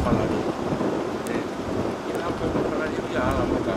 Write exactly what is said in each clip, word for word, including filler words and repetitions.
malari. Ila ko malari ya ala maka.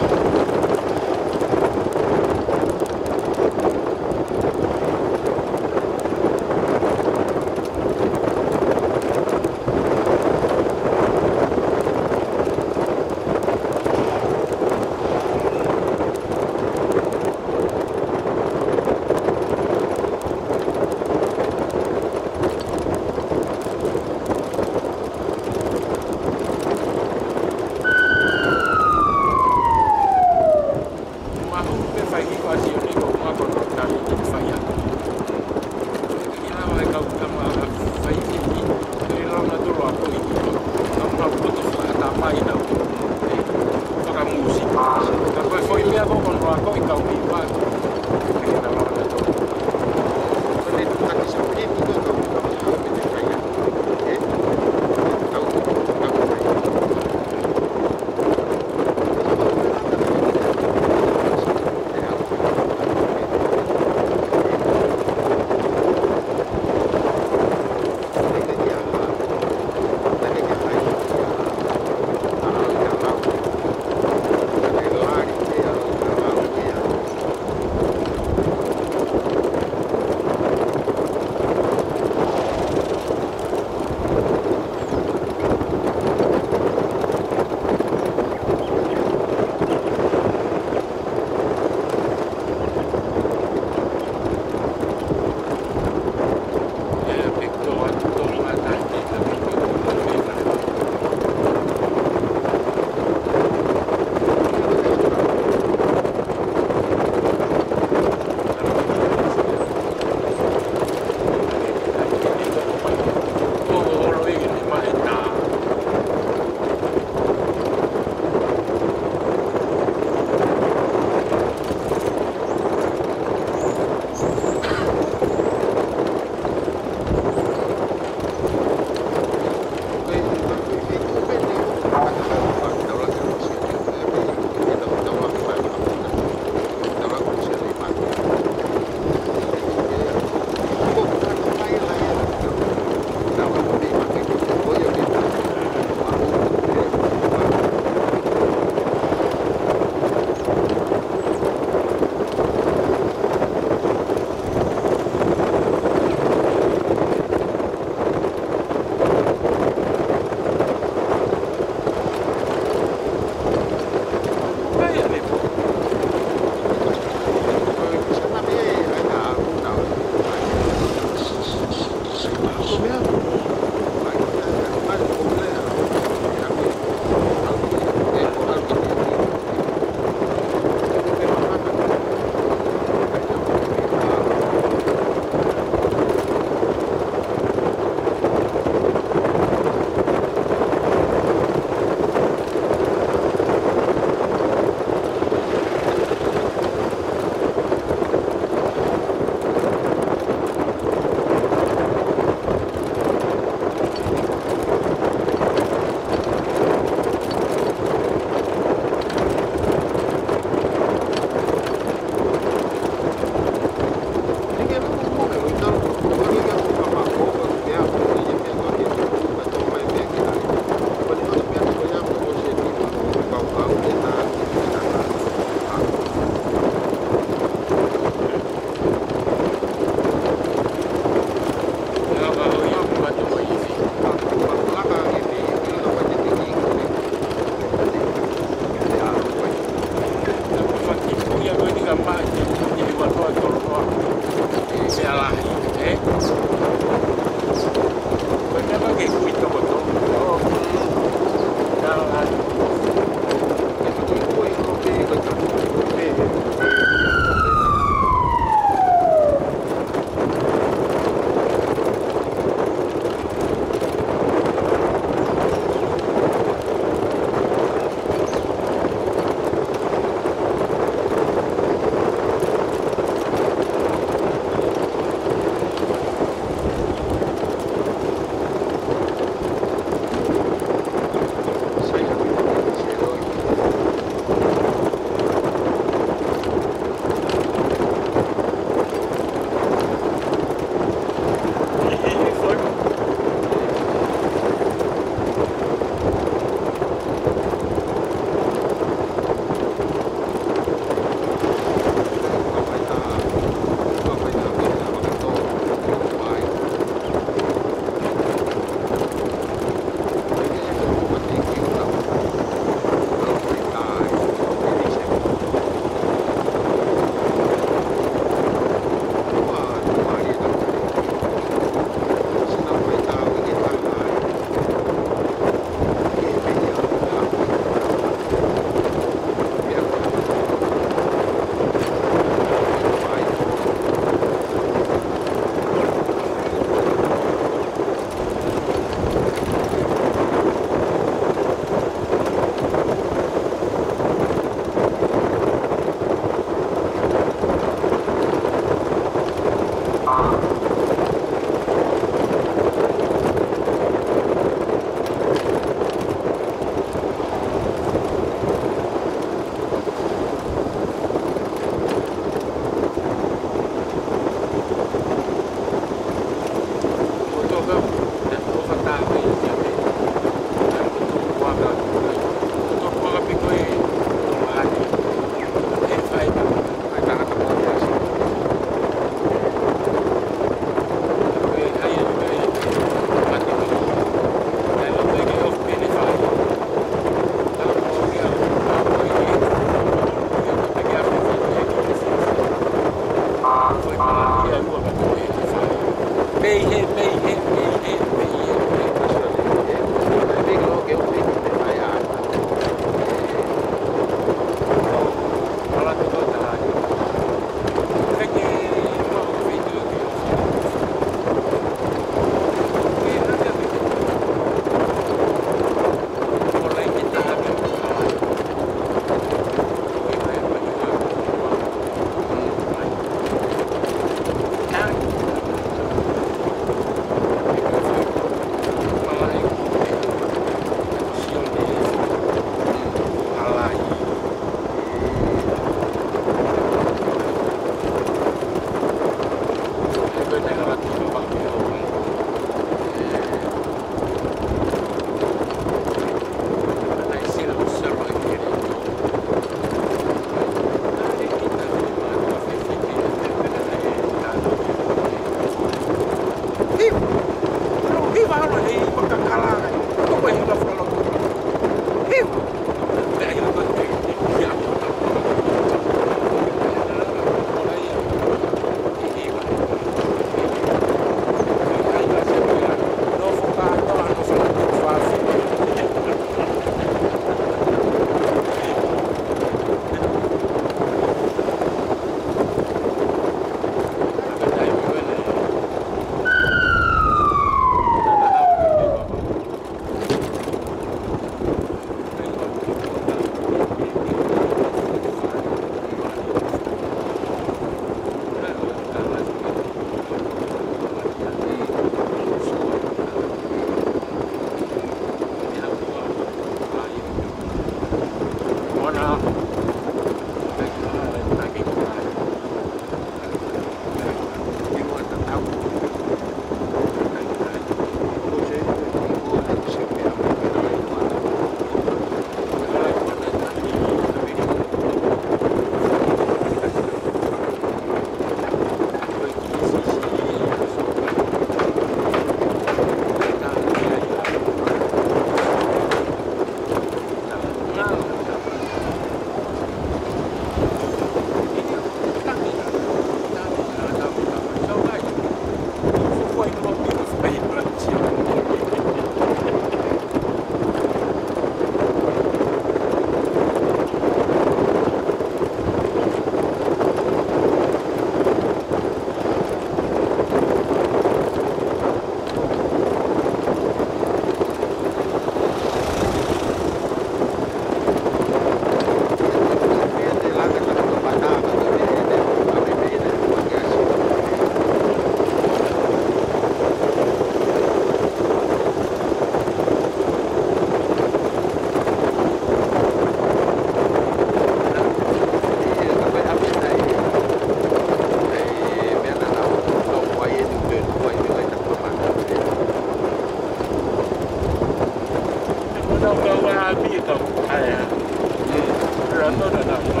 allora no, ma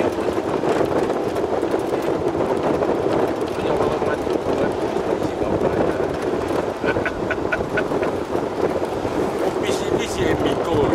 io avevo mangiato si può fare. Un biciclista è piccolo.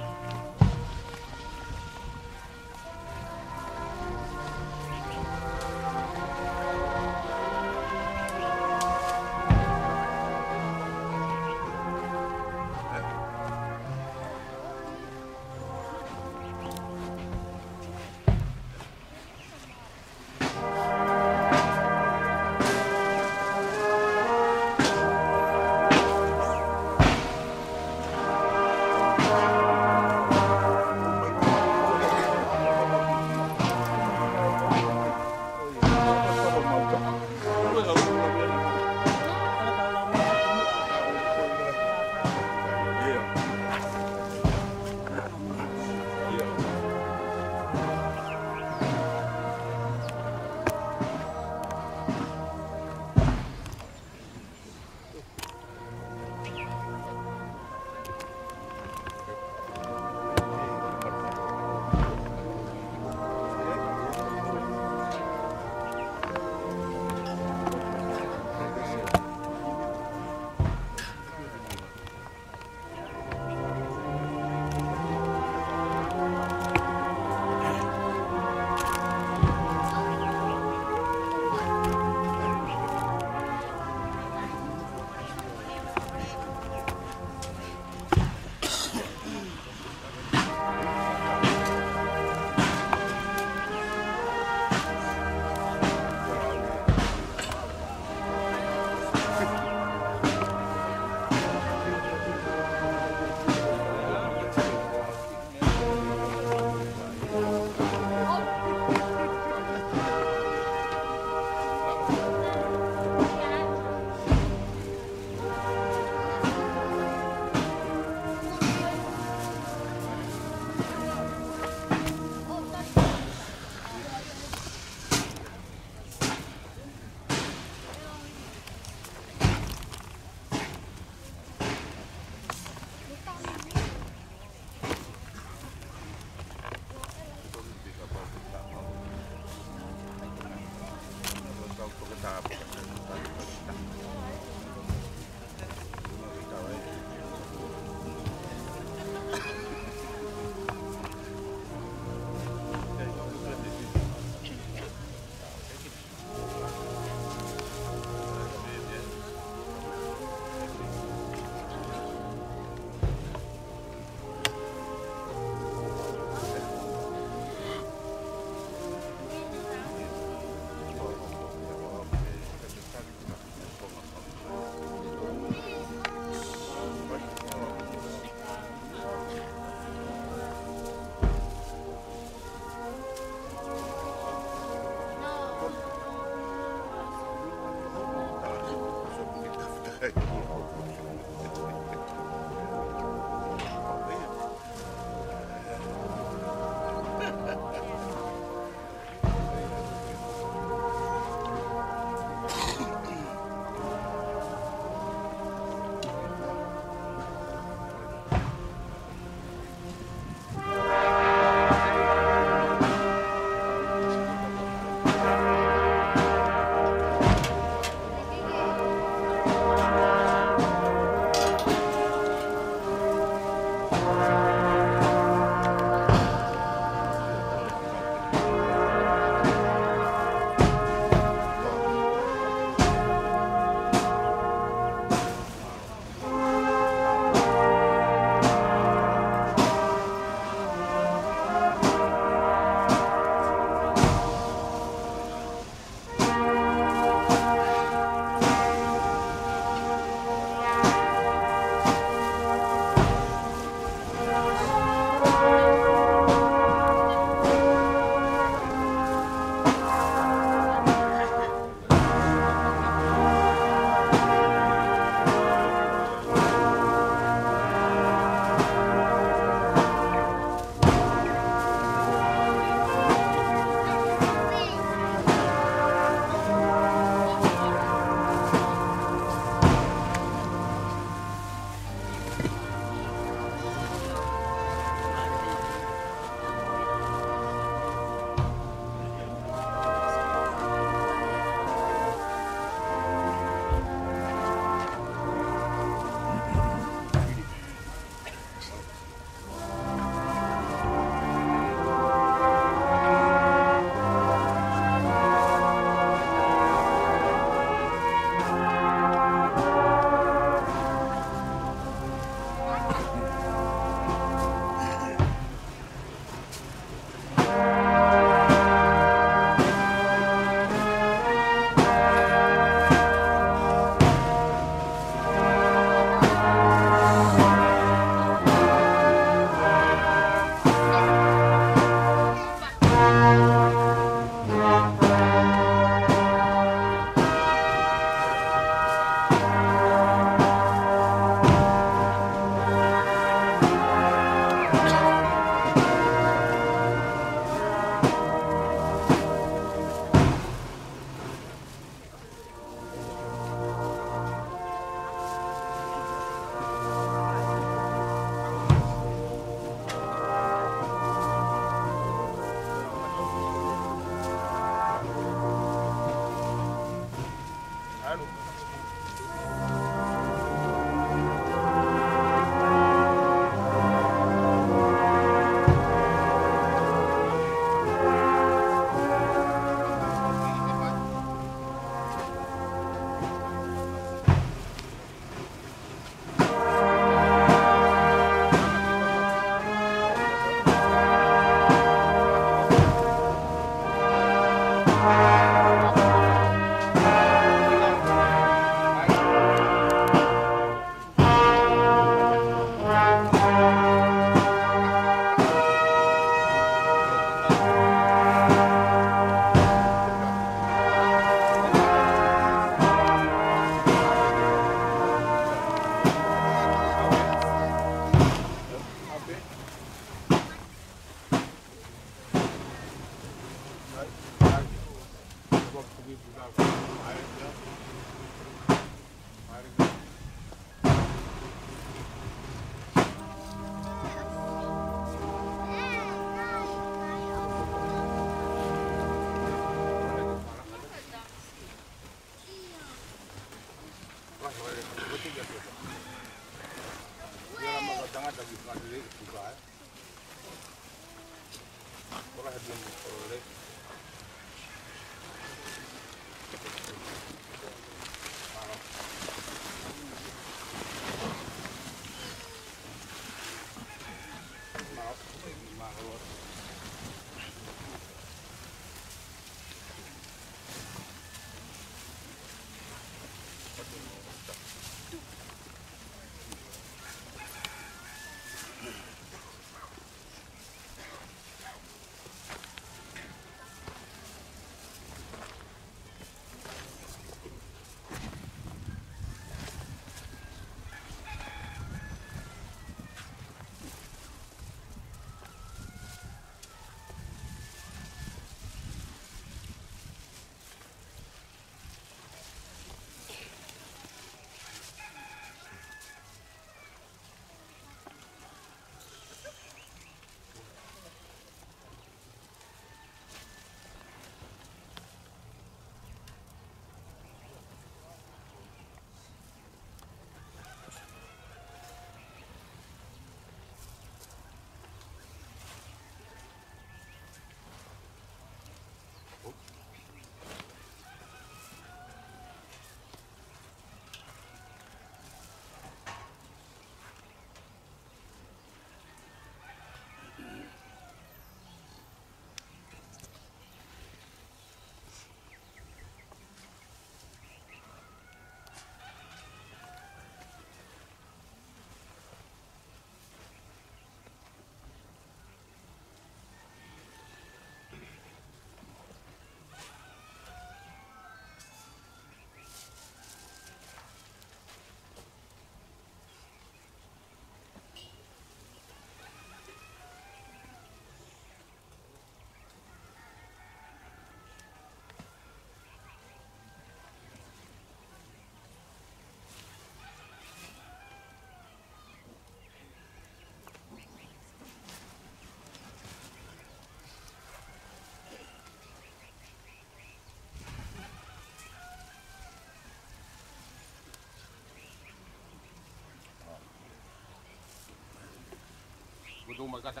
Butuh magkasak.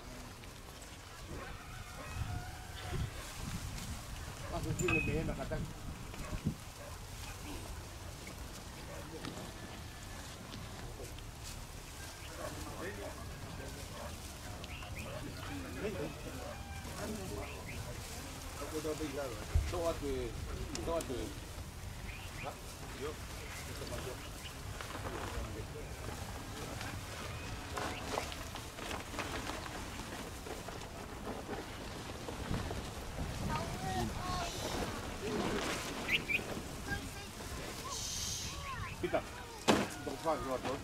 Masuk sini lebih enak kata. Doa tu, doa tu. Yuk, kita masuk. Kita, untuk faz o ator.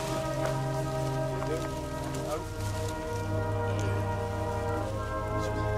Bismillah.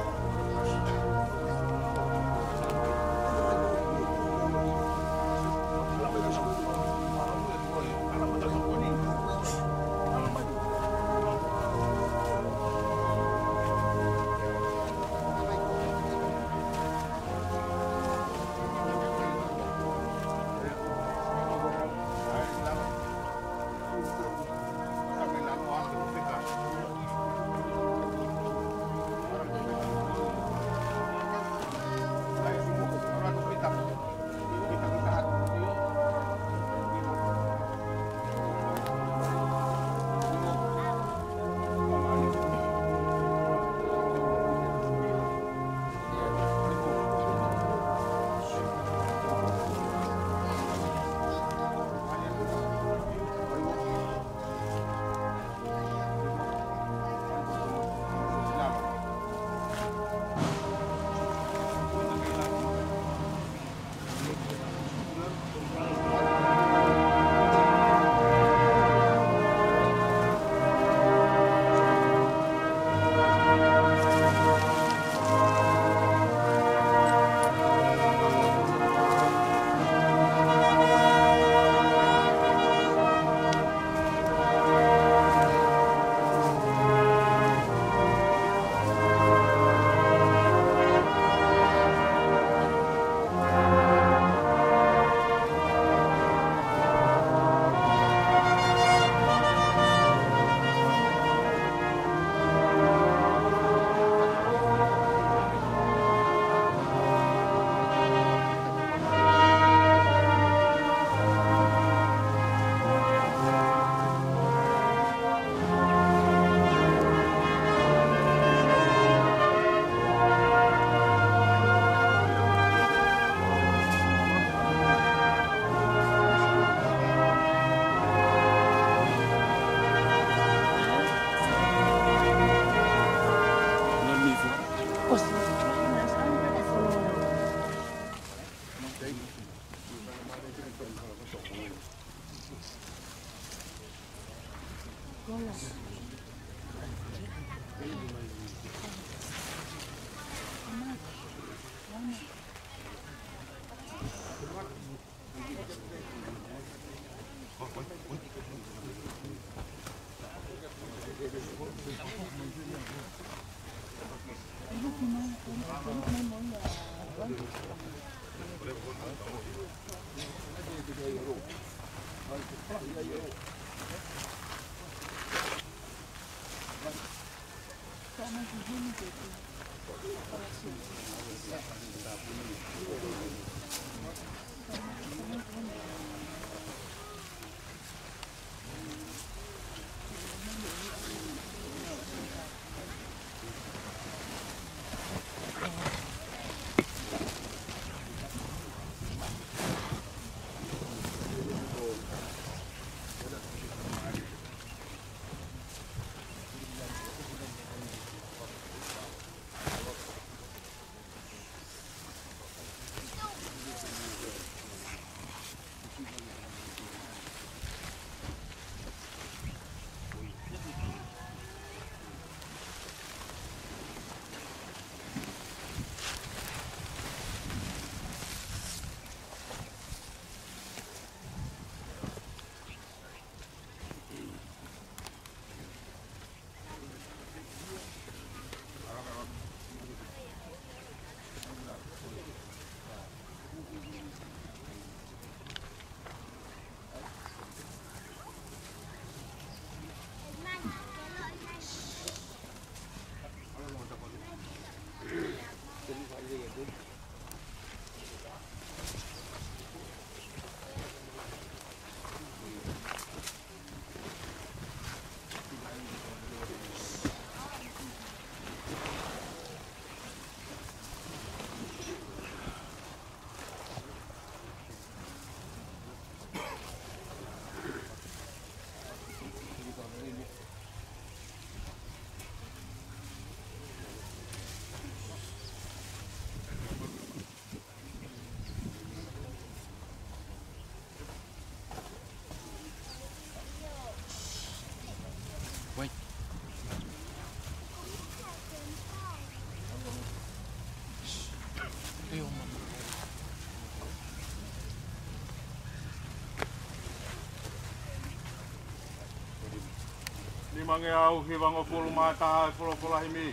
Ni mange au he wango polo mātaha e polo pola himi.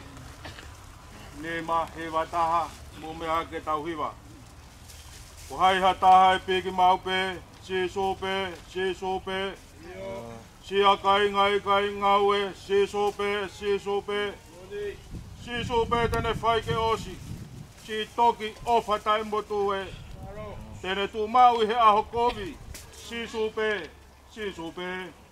Ni ma he wataha mo mea ke tau hiwa. O hai hataha e peki maupe, si sope, si sope. Si akai ngai kai ngaue, si sope, si sope. Si sope tene whai ke osi. Si toki ofa tai motu e. Tene tu mau i he aho kovi. Si sope, si sope.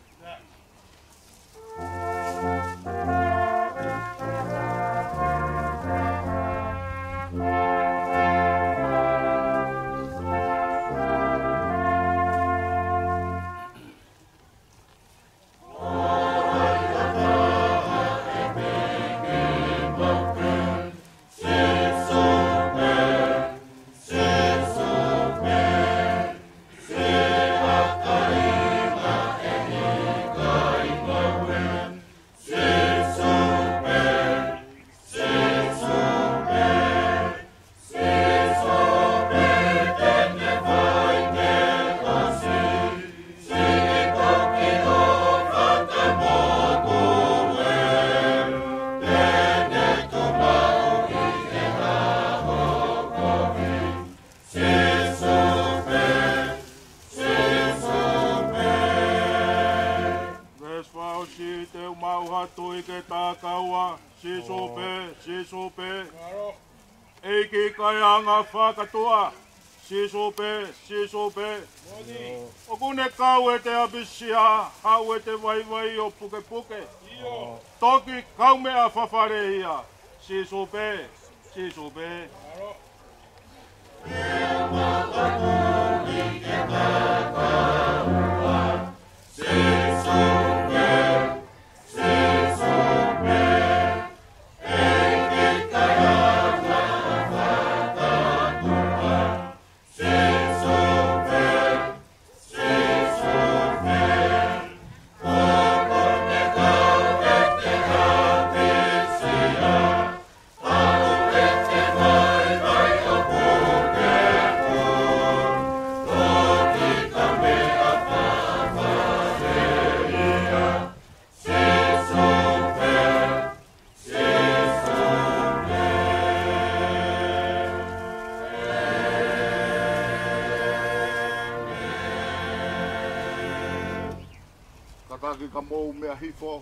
Whakatoa, si sope, si sope. O kune kau e te abisia, hau e te vai vai o puke puke. Toki kau mea whawhare ia, si sope, si sope. Peace. whakamou mea hifo.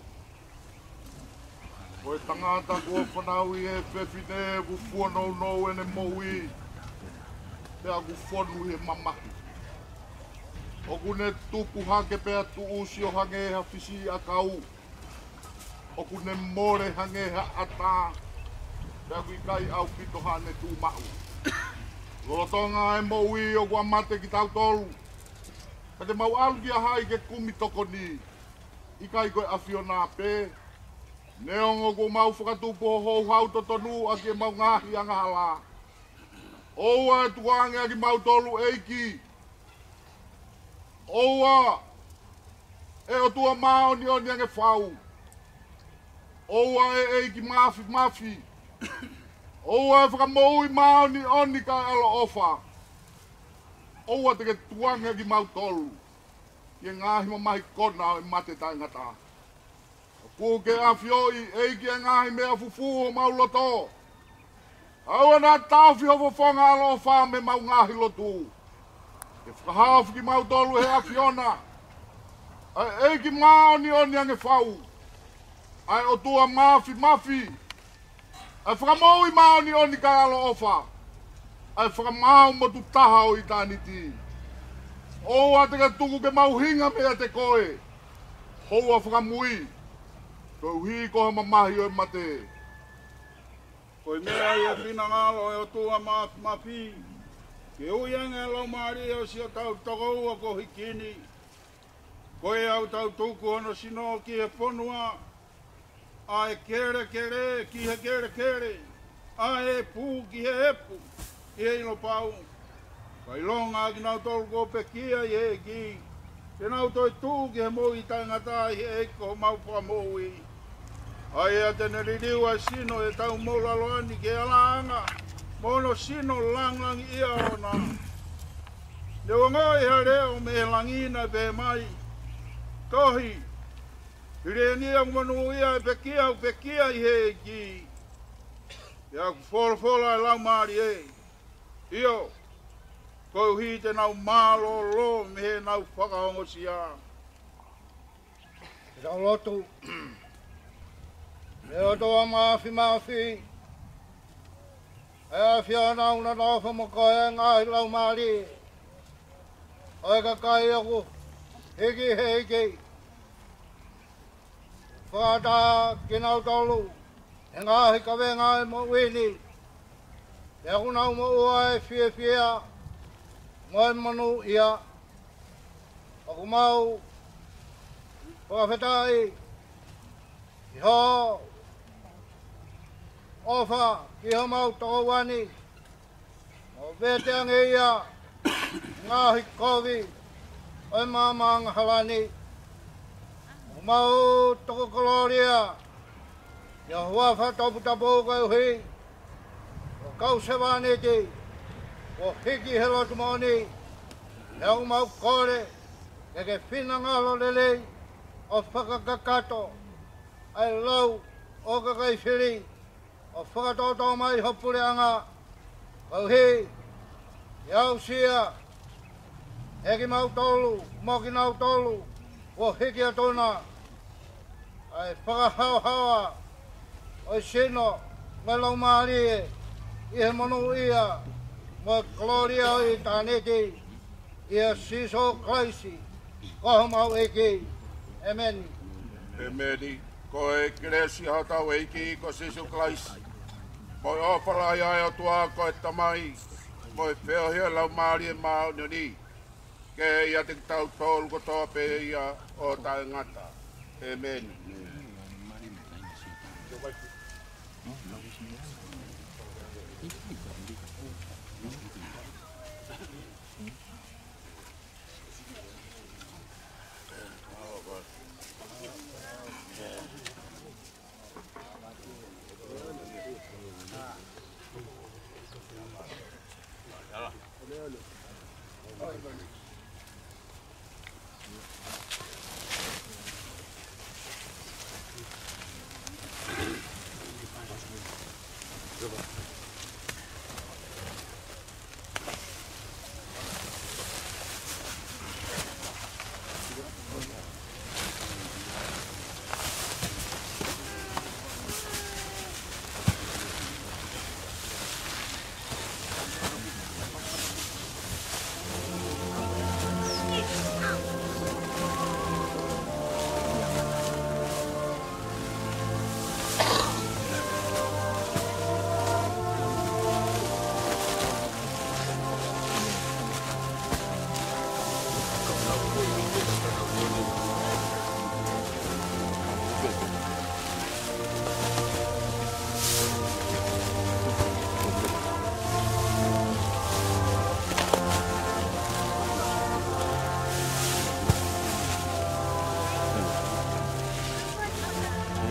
Koe tangata kua whanau i e whewhine ku kua nou nou ene moui. Pea ku whonu he mamahi. O kune tuku hake pea tu usi o hange ha fisi a kau. O kune more hange ha ata. Pea kui kai au pito hane tu mau. Lolotonga e moui o kua mate ki tau tolu. Ka te mau alu kia hai ke kumi toko ni. I kai koe awhiona pe. Neongo ko mau whakatupo hou hau totonu a ki mau ngahi anga hala. Oua e tuange a ki mau tolu eiki. Oua e o tua mao ni oni ange whau. Oua e eiki mafi mafi. Oua e whakamou i mao ni oni ka alo ofa. Oua te ke tuange a ki mau tolu. Ki ngahi mamahi kona o i mate tai ngata. Ku ke awhioi eiki e ngahi mea fufu o mau loto. Aua nā tauwhi ho whonga alo ofa me mau ngahi lotu. Ke whakahawhi ki mau tolu he awhiona. Ai eiki mao ni oni ange whau. Ai o tua mafi mafi. Ai whakamou i mao ni oni ka alo ofa. Ai whakamau mo tu taha o i tāniti. Oua te ka tuku ke mau hinga mea te koe. Houa whakamui. Ko hui ko mamahi o mate. Koe mea i e whina ngalo e o tua mafi mafi. Ke uianga lau maari o si o tau toko ua ko hikini. Koe au tau tuku ono sino ki he whonua. A e kere kere ki he kere kere. A e pū ki he epu. I e ino pau. Kai longa ki nau tolu ko pekia i e ki. Ke nau toi tū ki he moi tangata i he eko mau pa moi. Ai a tene ririwa sino e tau mola loani ke alaanga. Mono sino lang lang ia ona. Le wangai hareo me langina pe mai. Tohi. Hire ni ang manu ia pekia pekia i he ki. Ia ku fola fola lau maari e. Io. Ko hi te nau malo lo me he nau whakahongo sia. Rau lotu. Leo toa maafi maafi. E whiana una nofa mo koe ngai lau maari. Oe ka kai aku. Hiki hiki. Whakata ki nau tolu. E ngahi ka wenga e mo wini. E aku nau mo ua e fia fia. Mo e manu ia. Aku mau. Whakawhetai. Iho. Ofa, ki ho mau toko wani. O vete ange ia, ngahi kovi, oi mama ang halani. O mau toko koloria, ia huafa topu tapu kai hui. O kau sewani ti, o hiki helo tumoni. Ia o mau kore, ia ke whina ngalo lele, o whakakakato, ai lau o kakai whiri. O whakatoto mai hopure anga, kau he, iau sia, heki mau tolu, moki nau tolu, o hiki atona, ai whakahau hawa, o sino, me lau maari e, i he monu ia, mo gloria o i tāneti, ia siso klaisi, koho mau eki, amen. Emeni, ko e kresi hatau eiki ko sisu klaisi. Moi opala ia o tua ko e tamai. Moi wheo hea lau maari e mao ni. Ke ia te tau tolu ko toa pe ia o tae ngata. Amen.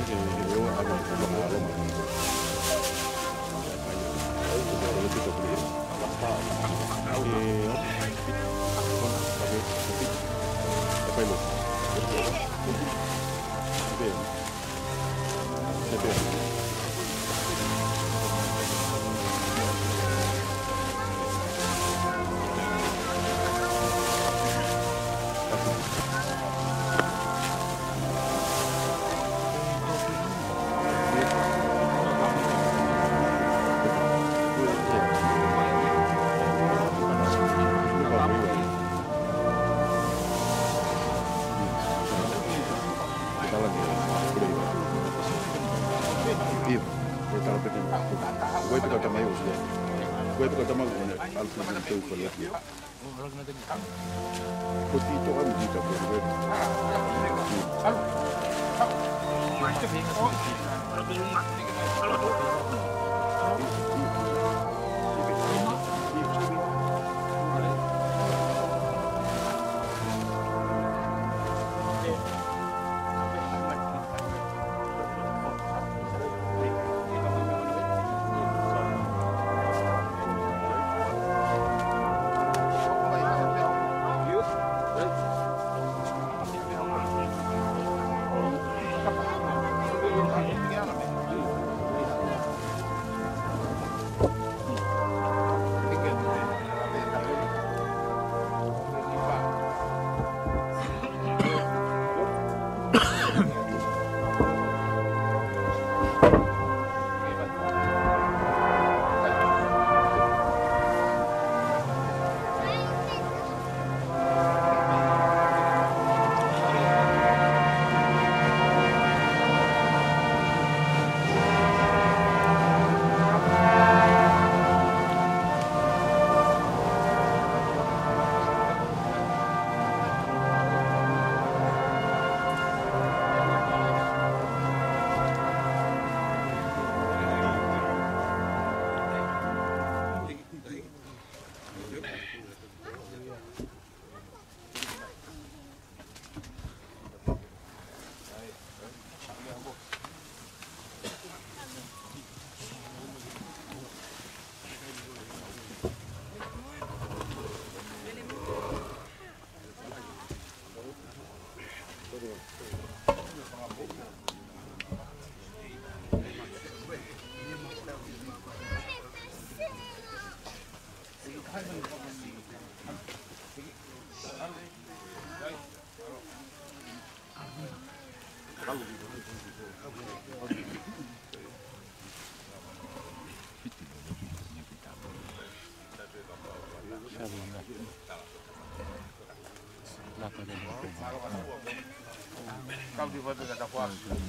Kau di foto kata puas.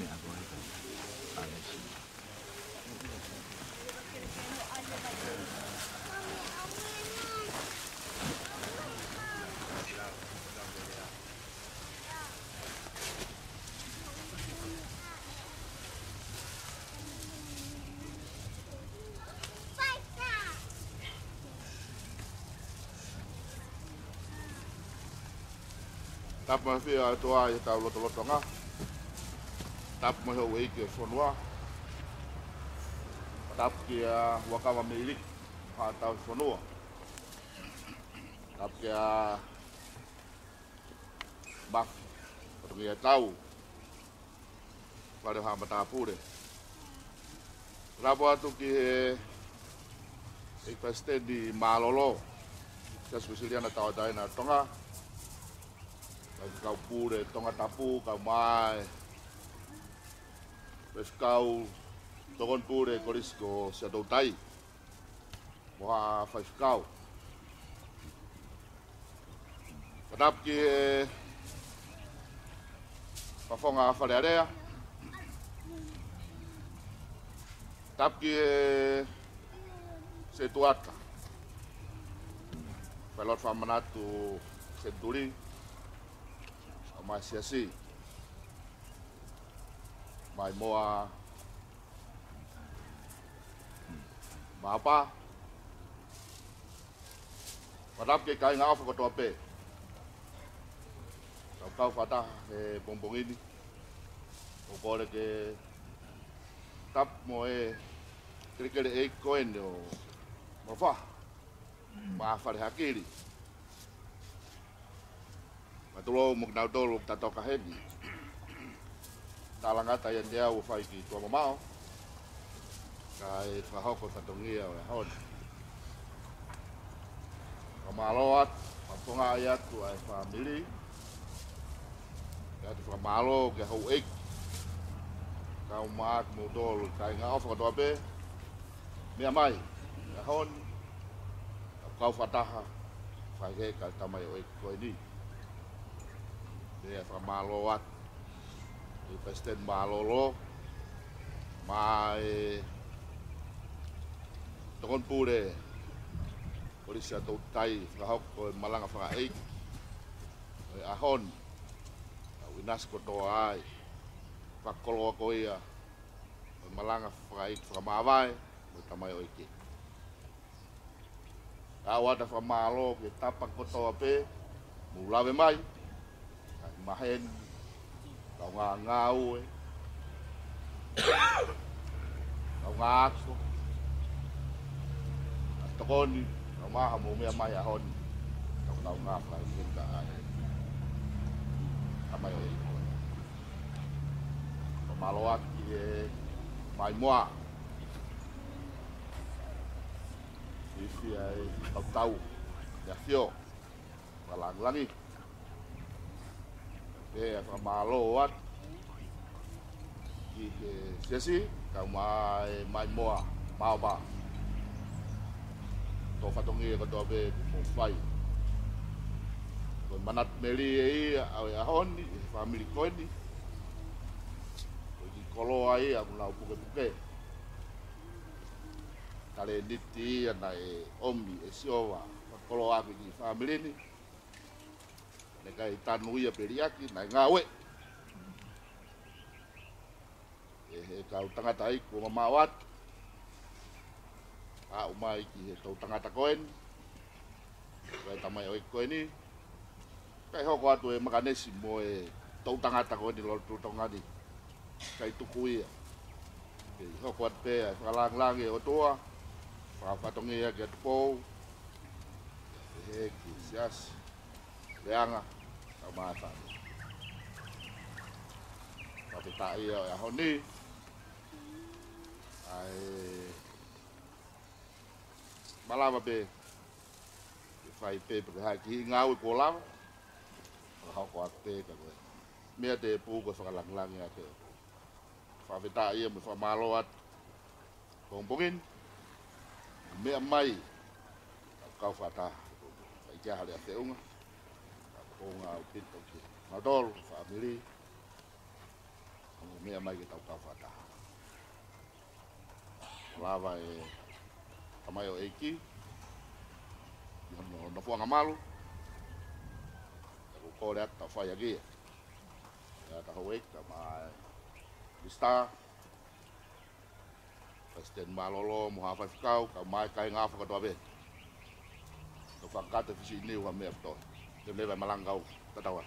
Tap masih itu aja tahu lo tengah. Tap masih wei ke sonwa. Tap kia wakama milik atau sonwa. Tap kia bak atau kia tahu. Pada hamba tapu deh. Rabu tu kia ikpaste di Malolo. Saya spesialnya tahu dah na tengah. Kau pure tonga tapu kau mai pes kau tongon pure korisco se do tai moha faz kau kadap ki pafonga falearea tap ki se tuata pelot famanatu senturi masih asi, mai moa, apa? Padahal kita ingat apa kau apa? Kau kau kata eh bongbong ini, o kore ke tap mo e kere e koen o mo fa ma fa hakiri matulo mo na dolo tato ka hedi talanga ta yan dia o fa ki to mamao kai fa hoko tatongia o hon kamaloat papunga ayat tu ai family ya tu famalo ke ho ek kau mak modol kai ngau fa to be mi amai ya hon kau fataha fa ke ka tamai o ek ko ini dia famaloat di pesten malolo mai Tokon pure polisi atau tai ngahok ko malanga fa ai ahon winas ko to ai pakolo ko ia malanga fa ai fa mawai tamai oiki awada fa malo ke tapak ko to ape mulawe mai mahen kau ngau e kau ngakso Tokoni, nama kamu mea mai ahon, kau tahu ngapa kita ada, apa yang itu? Pemaloak ye, mai mua, isi ay tahu tahu, ya sio, malang lagi, ye pemaloak, ye sesi, kau mai mai mua, mau ba? To fatongi ko to be mo fai ko manat meli e ahon family ko ni ko di kolo ai a mula puke puke kale diti na e omi e siowa kolo a di family ni le kai tanu ia periaki na ngawe e ka utanga tai ko mamawat a umai ki tau tangata koen kai tamai oi koen ni kai hoko atu e makanesi mo e tau tangata koen ni lo tu tongani kai tukui e hoko atu pe ai falang lang e otoa fa fatongi e ke po e ki sias leanga tamata tapi tak ia ya honi ai malava be fai pe pe ha ki ngau ko lava ha ko ate ka ko me te pu ko fa lang lang ya ke fa vita ia me fa maloat bombongin me mai ka fa ta ai ja hale ate unga ko nga pit ko ki madol family me mai ke ta ka fa ta lava e Kamai o eki, no no fuanga malu, ko ko rat ta fai agi, ya ta hoek ta mai, lista, president malolo mo hafa fikau, ka mai kai ngafa ka tobe, to fakata fisi ni wa me to, te leva malangau, tatawa.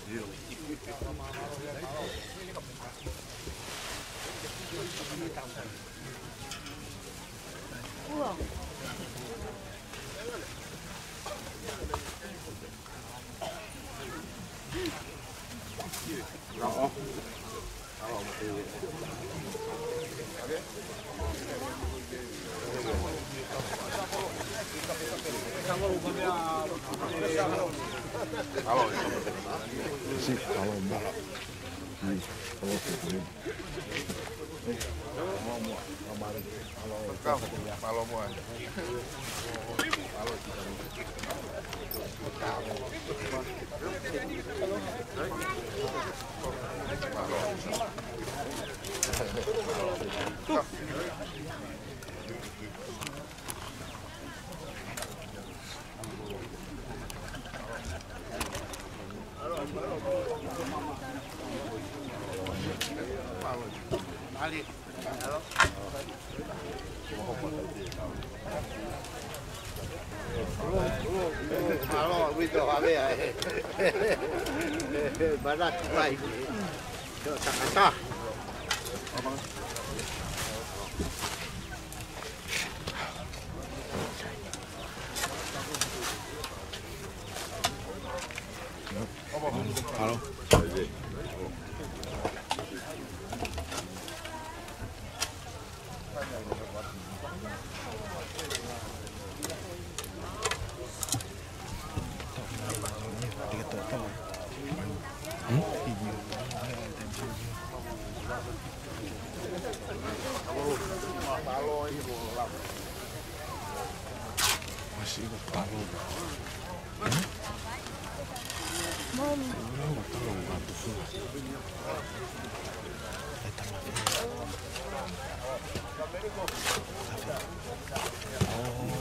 Halo, wito kami ay. Barat bay. Sa kata. Halo. Masih ikut tahu. Mom. Nggak tahu nggak tuh. Oh.